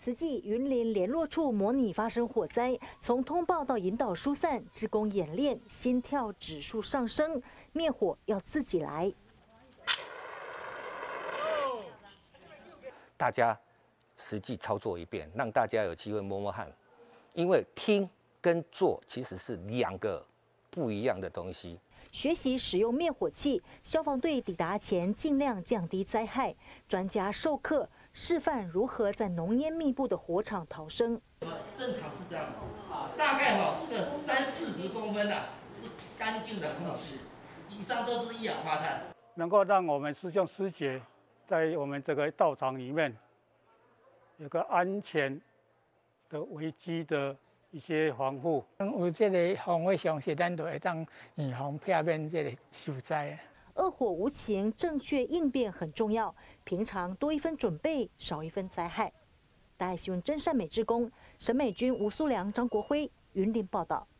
慈济云林联络处模拟发生火灾，从通报到引导疏散，志工演练，心跳指数上升，灭火要自己来。 大家实际操作一遍，让大家有机会摸摸汗，因为听跟做其实是2个不一样的东西。 学习使用灭火器，消防队抵达前尽量降低灾害。专家授课示范如何在浓烟密布的火场逃生。 正常是这样的，大概这个30-40公分是干净的空气，以上都是一氧化碳， 能够让我们师兄师姐在我们这个道场里面有个安全的危机的一些防护。 有这个防火常识，咱就会当预防避免这个受灾。 恶火无情，正确应变很重要。平常多一分准备，少一分灾害。大爱新闻真善美志工沈美君、吴苏良、张国辉云林报道。